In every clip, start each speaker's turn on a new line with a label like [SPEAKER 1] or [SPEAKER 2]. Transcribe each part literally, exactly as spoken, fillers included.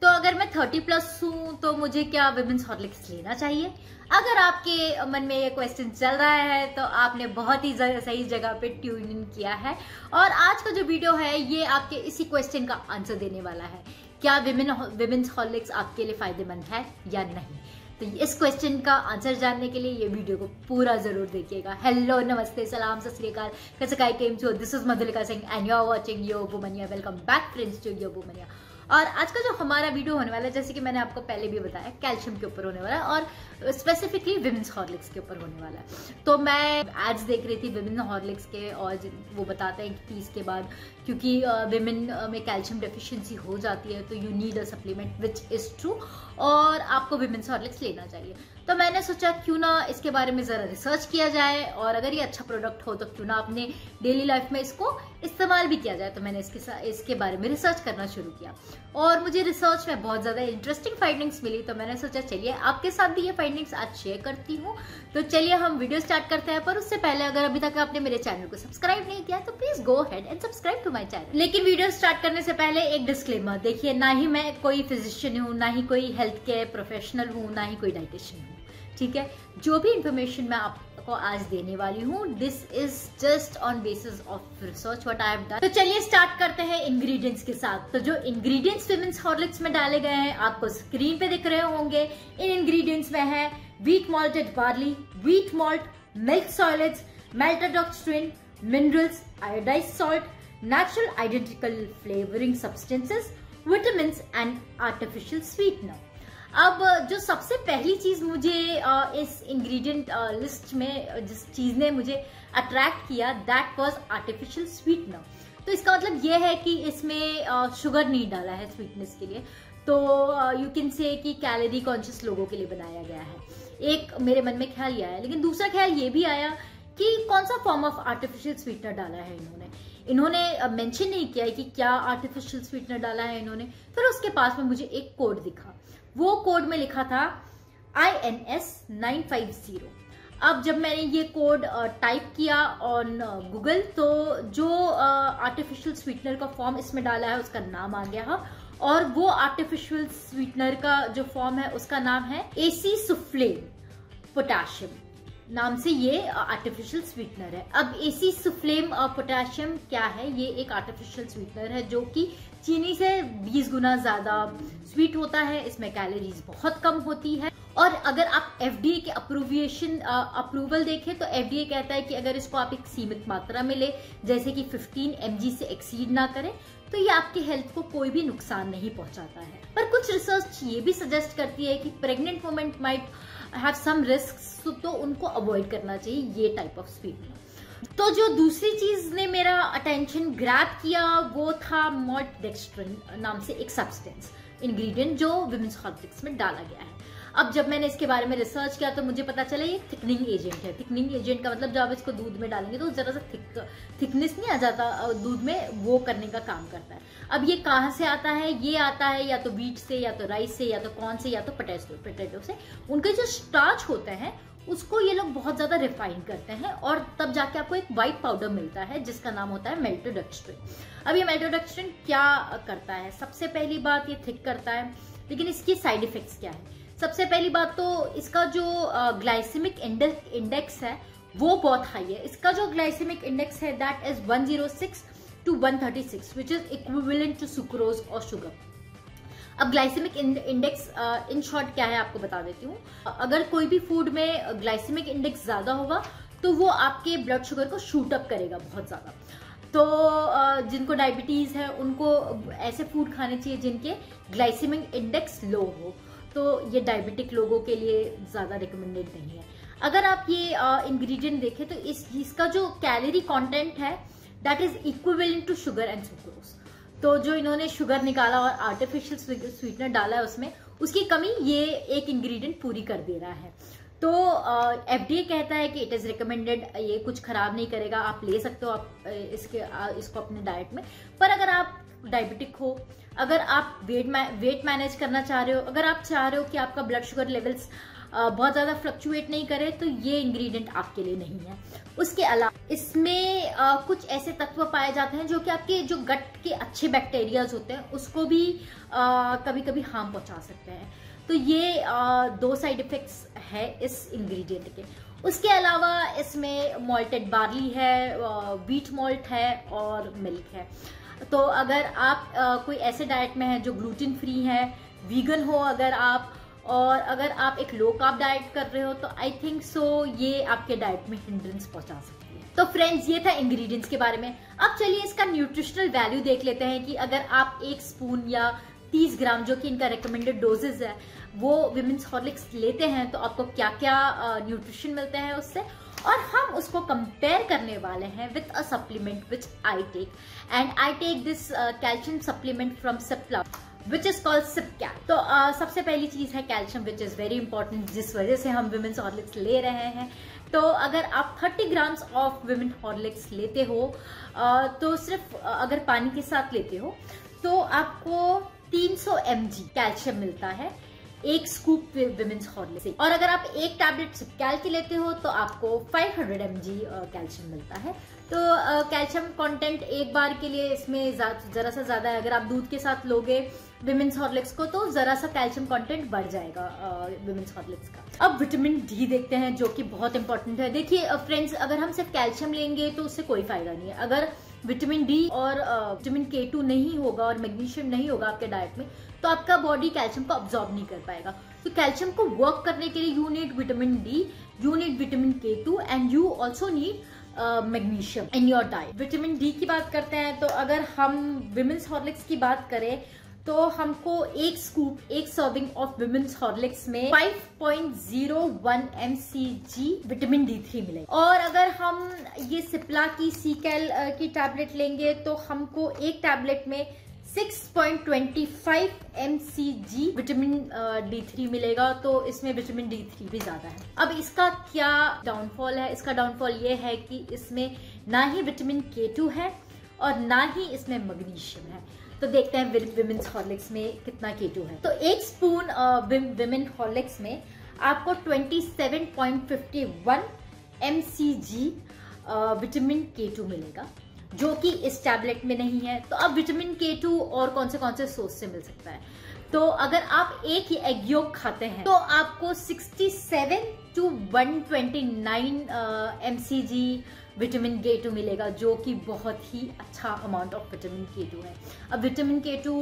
[SPEAKER 1] तो अगर मैं थर्टी प्लस हूँ तो मुझे क्या विमेंस हॉर्लिक्स लेना चाहिए? अगर आपके मन में ये क्वेश्चन चल रहा है तो आपने बहुत ही सही जगह पे ट्यून इन किया है, और आज का जो वीडियो है ये आपके इसी क्वेश्चन का आंसर देने वाला है। क्या विमेन विमेंस हॉर्लिक्स आपके लिए फायदेमंद है या नहीं? तो इस क्वेश्चन का आंसर जानने के लिए ये वीडियो को पूरा जरूर देखिएगा। हेलो, नमस्ते, सलाम, सत श्री अकाल, कैसे काय केम छो, this is Madhulika Singh and you are watching yo Womaniya. Welcome back friends to yo Womaniya. और आज का जो हमारा वीडियो होने वाला है, जैसे कि मैंने आपको पहले भी बताया, कैल्शियम के ऊपर होने वाला है और स्पेसिफिकली विमेंस हॉर्लिक्स के ऊपर होने वाला है। तो मैं एड्स देख रही थी विमेन हॉर्लिक्स के, और वो बताते हैं कि तीस के बाद क्योंकि विमेन में कैल्शियम डेफिशिएंसी हो जाती है तो you need a supplement which is true, और आपको विमेंस हॉर्लिक्स लेना चाहिए। तो मैंने सोचा क्यों ना इसके बारे में जरा रिसर्च किया जाए, और अगर ये अच्छा प्रोडक्ट हो तो क्यों ना अपने डेली लाइफ में इसको इस्तेमाल भी किया जाए। तो मैंने इसके इसके बारे में रिसर्च करना शुरू किया और मुझे रिसर्च में बहुत ज्यादा इंटरेस्टिंग फाइंडिंग्स मिली। तो मैंने सोचा चलिए आपके साथ भी ये फाइंडिंग्स आज शेयर करती हूँ। तो चलिए हम वीडियो स्टार्ट करते हैं, पर उससे पहले अगर अभी तक आपने मेरे चैनल को सब्सक्राइब नहीं किया तो please go ahead and subscribe to my channel. लेकिन वीडियो स्टार्ट करने से पहले एक डिस्क्लेमर, देखिए ना ही मैं कोई फिजिशियन हूँ, ना ही कोई हेल्थ केयर प्रोफेशनल हूँ, ना ही कोई डाइटिशियन हूँ, ठीक है। जो भी इंफॉर्मेशन मैं आपको आज देने वाली हूँ, this is just on basis of research what I have done. तो चलिए स्टार्ट करते हैं इंग्रेडिएंट्स के साथ। तो जो इंग्रेडिएंट्स विमेंस हॉर्लिक्स में डाले गए हैं आपको स्क्रीन पे दिख रहे होंगे। इन इंग्रेडिएंट्स में है wheat malted barley, wheat malt, milk solids, maltodextrin, minerals, iodised salt, natural identical flavouring substances, vitamins and artificial sweetener. अब जो सबसे पहली चीज मुझे इस इंग्रेडिएंट लिस्ट में जिस चीज ने मुझे अट्रैक्ट किया, दैट वाज आर्टिफिशियल स्वीटनर। तो इसका मतलब ये है कि इसमें शुगर नहीं डाला है स्वीटनेस के लिए। तो यू कैन से कि कैलोरी कॉन्शियस लोगों के लिए बनाया गया है। एक मेरे मन में ख्याल ये आया, लेकिन दूसरा ख्याल ये भी आया कि कौन सा फॉर्म ऑफ आर्टिफिशियल स्वीटनर डाला है इन्होंने। इन्होंने मेंशन नहीं किया है कि क्या आर्टिफिशियल स्वीटनर डाला है इन्होंने। फिर उसके पास में मुझे एक कोड दिखा, वो कोड में लिखा था I N S nine five zero. अब जब मैंने ये कोड टाइप किया ऑन गूगल तो जो आर्टिफिशियल स्वीटनर का फॉर्म इसमें डाला है उसका नाम आ गया है, और वो आर्टिफिशियल स्वीटनर का जो फॉर्म है उसका नाम है एसी सुफ्लेम पोटेशियम नाम से ये आर्टिफिशियल स्वीटनर है। अब एसी सुफ्लेम पोटेशियम क्या है? ये एक आर्टिफिशियल स्वीटनर है जो कि चीनी से बीस गुना ज्यादा स्वीट होता है। इसमें कैलोरीज बहुत कम होती है, और अगर आप एफडीए के अप्रूविएशन अप्रूवल देखें तो एफडीए कहता है कि अगर इसको आप एक सीमित मात्रा में ले, जैसे कि पंद्रह एमजी से एक्सीड ना करें, तो ये आपके हेल्थ को कोई भी नुकसान नहीं पहुंचाता है। पर कुछ रिसर्च ये भी सजेस्ट करती है कि pregnant women might have some risks, तो उनको अवॉइड करना चाहिए ये टाइप ऑफ स्वीटनर। तो जो दूसरी चीज ने मेरा अटेंशन ग्रैब किया वो था माल्टोडेक्स्ट्रिन नाम से एक सब्सटेंस इंग्रेडिएंट जो विमेंस हॉर्लिक्स में डाला गया है। अब जब मैंने इसके बारे में रिसर्च किया तो मुझे पता चला ये थिकनिंग एजेंट है। थिकनिंग एजेंट का मतलब जब आप इसको दूध में डालेंगे तो जरा सा थिक थिकनेस नहीं आ जाता दूध में, वो करने का काम करता है। अब ये कहाँ से आता है? ये आता है या तो व्हीट से, या तो राइस से, या तो कॉर्न से, या तो पोटैटो पोटैटो से। उनके जो स्टार्च होते हैं उसको ये लोग बहुत ज्यादा रिफाइन करते हैं, और तब जाके आपको एक व्हाइट पाउडर मिलता है जिसका नाम होता है माल्टोडेक्स्ट्रिन। अब ये माल्टोडेक्स्ट्रिन क्या करता है? सबसे पहली बात ये थिक करता है, लेकिन इसकी साइड इफेक्ट्स क्या है? सबसे पहली बात तो इसका जो ग्लाइसेमिक इंडेक्स है वो बहुत हाई है। इसका जो ग्लाइसेमिक इंडेक्स है that is one zero six two one thirty six which is equivalent to sucrose और शुगर। अब ग्लाइसेमिक इंडेक्स इन शॉर्ट क्या है आपको बता देती हूँ। अगर कोई भी फूड में ग्लाइसेमिक इंडेक्स ज्यादा होगा तो वो आपके ब्लड शुगर को शूट अप करेगा बहुत ज्यादा। तो जिनको डायबिटीज है उनको ऐसे फूड खाने चाहिए जिनके ग्लाइसेमिक इंडेक्स लो हो, तो ये डायबिटिक लोगों के लिए ज्यादा रिकमेंडेड नहीं है। अगर आप ये इंग्रेडिएंट देखें तो इस इसका जो कैलोरी कंटेंट है that is equivalent to sugar and sucrose. तो जो इन्होंने शुगर निकाला और आर्टिफिशियल स्वीटनर डाला है उसमें, उसकी कमी ये एक इंग्रेडिएंट पूरी कर दे रहा है। तो एफडीए uh, कहता है कि इट इज रिकमेंडेड, ये कुछ खराब नहीं करेगा, आप ले सकते हो आप इसके uh, इसको अपने डाइट में। पर अगर आप डायबिटिक हो, अगर आप वेट वेट मैनेज करना चाह रहे हो, अगर आप चाह रहे हो कि आपका ब्लड शुगर लेवल्स बहुत ज़्यादा फ्लक्चुएट नहीं करे तो ये इंग्रेडिएंट आपके लिए नहीं है। उसके अलावा इसमें आ, कुछ ऐसे तत्व पाए जाते हैं जो कि आपके जो गट के अच्छे बैक्टीरियाज होते हैं उसको भी आ, कभी कभी हार्म पहुंचा सकते हैं। तो ये आ, दो साइड इफेक्ट्स है इस इंग्रेडिएंट के। उसके अलावा इसमें मॉल्टेड बार्ली है, व्हीट मॉल्ट है और मिल्क है। तो अगर आप आ, कोई ऐसे डाइट में है जो ग्लूटेन फ्री है, वीगन हो अगर आप, और अगर आप एक लो कार्ब डाइट कर रहे हो तो आई थिंक सो ये आपके डाइट में हिंड्रेंस पहुंचा सकती है। तो फ्रेंड्स ये था इंग्रेडिएंट्स के बारे में। अब चलिए इसका न्यूट्रिशनल वैल्यू देख लेते हैं कि अगर आप एक स्पून या तीस ग्राम जो कि इनका रिकमेंडेड डोजेज है वो विमेंस हॉर्लिक्स लेते हैं तो आपको क्या क्या न्यूट्रिशन मिलते हैं उससे, और हम उसको कंपेयर करने वाले हैं with a supplement which I take, and I take this calcium supplement from Cipla which is called Cipcal. तो uh, सबसे पहली चीज है calcium which is very important, जिस वजह से हम विमेंस हॉर्लिक्स ले रहे हैं। तो अगर आप तीस ग्राम्स ऑफ विमेन हॉर्लिक्स लेते हो uh, तो सिर्फ uh, अगर पानी के साथ लेते हो तो आपको तीन सौ एम जी कैल्शियम मिलता है एक स्कूप विमेंस हॉर्लिक्स से, और अगर आप एक टैबलेट सिपकैल की लेते हो तो आपको पाँच सौ एम जी कैल्शियम मिलता है। तो कैल्शियम कंटेंट एक बार के लिए इसमें जरा सा ज्यादा है। अगर आप दूध के साथ लोगे विमेंस हॉर्लिक्स को तो जरा सा कैल्शियम कंटेंट बढ़ जाएगा विमेंस हॉर्लिक्स का। अब विटामिन डी देखते हैं जो कि बहुत इंपॉर्टेंट है। देखिए फ्रेंड्स, अगर हम सिर्फ कैल्शियम लेंगे तो उससे कोई फायदा नहीं है। अगर विटामिन डी और विटामिन के टू नहीं होगा और मैग्नीशियम नहीं होगा आपके डाइट में तो आपका बॉडी कैल्शियम को अब्सॉर्ब नहीं कर पाएगा। तो कैल्शियम को वर्क करने के लिए you need vitamin D, you need vitamin K two and you also need magnesium in your diet. Vitamin D की बात करते हैं तो अगर हम विमेंस हॉर्लिक्स की बात करें तो हमको एक स्कूप, एक सर्विंग ऑफ विमेंस हॉर्लिक्स में पाँच point zero one M C G vitamin D three मिलेगा। और अगर हम ये सिप्ला की सीकैल की टैबलेट लेंगे तो हमको एक टैबलेट में छह पॉइंट दो पाँच M C G vitamin D three मिलेगा। तो इसमें विटामिन डी थ्री भी ज्यादा है। अब इसका क्या डाउनफॉल है? इसका डाउनफॉल ये है कि इसमें ना ही विटामिन के टू है और ना ही इसमें मैग्नीशियम है। तो देखते हैं विमेंस हॉर्लिक्स में कितना के टू है। तो एक स्पून विमेन हॉर्लिक्स में आपको सत्ताईस पॉइंट पाँच one M C G vitamin K two मिलेगा जो कि इस टैबलेट में नहीं है। तो अब विटामिन के टू और कौन से कौन से सोर्स से मिल सकता है? तो अगर आप एक ही एग योक खाते हैं तो आपको सड़सठ टू एक सौ उनतीस M C G vitamin K two मिलेगा जो कि बहुत ही अच्छा amount of vitamin K two है। अब विटामिन के टू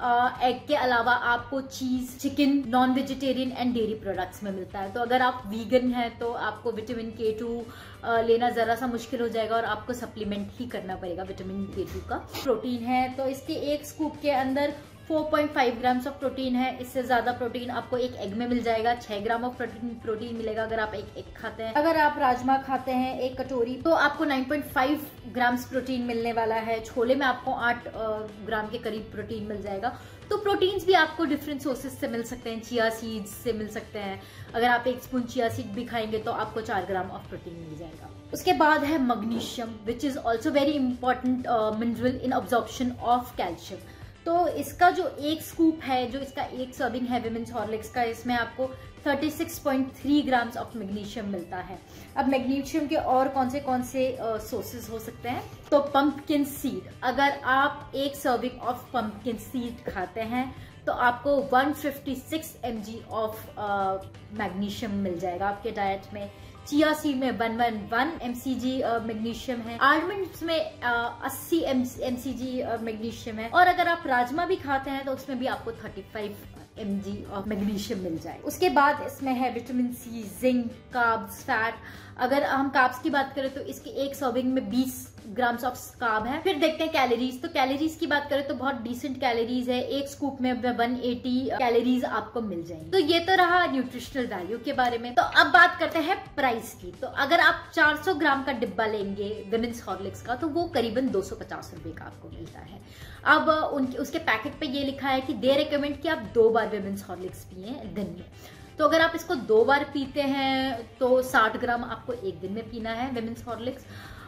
[SPEAKER 1] एग के अलावा आपको cheese, chicken, non vegetarian and dairy products में मिलता है। तो अगर आप वीगन हैं तो आपको विटामिन के टू लेना जरा सा मुश्किल हो जाएगा और आपको सप्लीमेंट ही करना पड़ेगा विटामिन के टू का। प्रोटीन है तो इसके एक स्कूप के अंदर चार पॉइंट पाँच ग्राम्स ऑफ प्रोटीन है। इससे ज्यादा प्रोटीन आपको एक एग में मिल जाएगा। छह ग्राम ऑफ प्रोटीन प्रोटीन मिलेगा अगर आप एक एग खाते हैं। अगर आप राजमा खाते हैं एक कटोरी तो आपको नौ पॉइंट पाँच ग्राम्स प्रोटीन मिलने वाला है। छोले में आपको आठ ग्राम के करीब प्रोटीन मिल जाएगा। तो प्रोटीन्स भी आपको डिफरेंट सोर्सेज से मिल सकते हैं। चिया सीड्स से मिल सकते हैं। अगर आप एक स्पून चिया सीड भी खाएंगे तो आपको चार ग्राम ऑफ प्रोटीन मिल जाएगा। उसके बाद है magnesium which is also very important mineral in absorption of calcium. तो इसका जो एक स्कूप है, जो इसका एक सर्विंग है विमेंस हॉर्लिक्स का, इसमें आपको छत्तीस पॉइंट तीन ग्राम्स ऑफ मैग्नीशियम मिलता है। अब मैग्नीशियम के और कौन से कौन से सोर्सेज हो सकते हैं? तो पंपकिन सीड, अगर आप एक सर्विंग ऑफ पंपकिन सीड खाते हैं तो आपको एक सौ छप्पन एम जी ऑफ मैग्नीशियम मिल जाएगा आपके डाइट में। चिया सीड में एक सौ ग्यारह एम सी जी मैग्नीशियम है। आलमंड्स में uh, अस्सी एम सी जी मैग्नीशियम है। और अगर आप राजमा भी खाते हैं तो उसमें भी आपको पैंतीस एम जी ऑफ मैग्नीशियम मिल जाए। उसके बाद इसमें है vitamin C, zinc, carbs, fat. अगर हम कार्ब्स की बात करें तो इसके एक सर्विंग में बीस ग्राम्स ऑफ कार्ब है। फिर देखते हैं कैलोरीज। तो कैलोरीज की बात करें तो बहुत डिसेंट कैलोरीज है। एक स्कूप में एक सौ अस्सी कैलोरीज आपको मिल जाएंगी। तो ये तो रहा न्यूट्रिशनल वैल्यू के बारे में। तो अब बात करते हैं प्राइस की। तो अगर आप चार सौ ग्राम का डिब्बा लेंगे विमेंस हॉर्लिक्स का तो वो करीबन दो सौ पचास रुपए का आपको मिलता है। अब उनके उसके पैकेट पे ये लिखा है कि दे रिकमेंड कि आप दो बार विमेंस हॉर्लिक्स पिए दिन में। तो अगर आप इसको दो बार पीते हैं तो साठ ग्राम आपको एक दिन में पीना है विमेंस हॉर्लिक्स।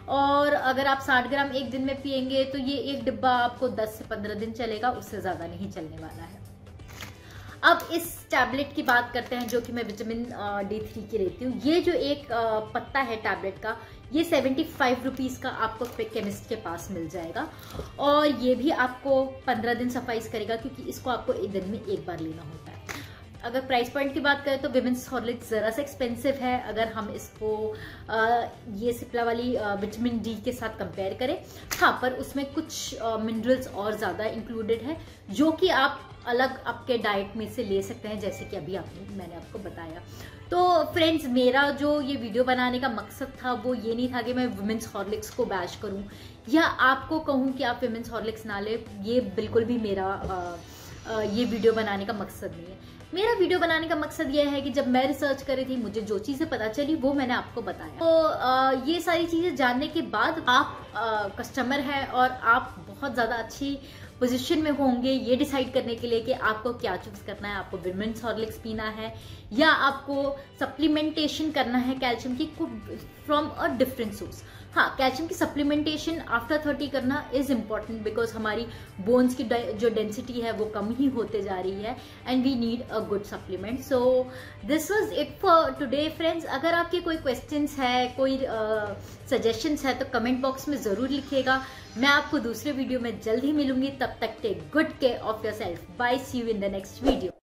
[SPEAKER 1] और अगर आप साठ ग्राम एक दिन में पिएंगे तो ये एक डिब्बा आपको दस से पंद्रह दिन चलेगा, उससे ज्यादा नहीं चलने वाला है। अब इस टैबलेट की बात करते हैं जो कि मैं विटामिन डी थ्री की लेती हूँ। ये जो एक आ, पत्ता है टैबलेट का, ये सेवेंटी फाइव रुपीज़ का आपको केमिस्ट के पास मिल जाएगा और ये भी आपको पंद्रह दिन सफाइस करेगा, क्योंकि इसको आपको एक दिन में एक बार लेना होता है। अगर प्राइस पॉइंट की बात करें तो विमेंस हॉर्लिक्स ज़रा सा एक्सपेंसिव है अगर हम इसको आ, ये सिप्ला वाली विटामिन डी के साथ कंपेयर करें। हाँ, पर उसमें कुछ मिनरल्स और ज़्यादा इंक्लूडेड है जो कि आप अलग आपके डाइट में से ले सकते हैं, जैसे कि अभी आपने मैंने आपको बताया। तो फ्रेंड्स, मेरा जो ये वीडियो बनाने का मकसद था वो ये नहीं था कि मैं विमेंस हॉर्लिक्स को बैश करूं या आपको कहूं कि आप विमेंस हॉर्लिक्स ना ले। ये बिल्कुल भी मेरा आ, आ, ये वीडियो बनाने का मकसद नहीं है। मेरा वीडियो बनाने का मकसद ये है कि जब मैं रिसर्च कर रही थी, मुझे जो चीजें पता चली वो मैंने आपको बताया। तो आ, ये सारी चीजें जानने के बाद आप कस्टमर हैं और आप बहुत ज्यादा अच्छी पोजीशन में होंगे ये डिसाइड करने के लिए कि आपको क्या चूज करना है। आपको विमेंस हॉर्लिक्स पीना है या आपको सप्लीमेंटेशन करना है कैल्शियम की फ्रॉम अ डिफरेंट सोर्स। हाँ, कैल्शियम की सप्लीमेंटेशन आफ्टर थर्टी करना इज इम्पॉर्टेंट बिकॉज हमारी बोन्स की जो डेंसिटी है वो कम ही होते जा रही है and we need a good supplement. So this was it for today friends. अगर आपके कोई क्वेश्चंस है, कोई सजेशंस uh, है तो कमेंट बॉक्स में जरूर लिखिएगा। मैं आपको दूसरे वीडियो में जल्द ही मिलूंगी। तब तक take good care of yourself. Bye, see you in the next video.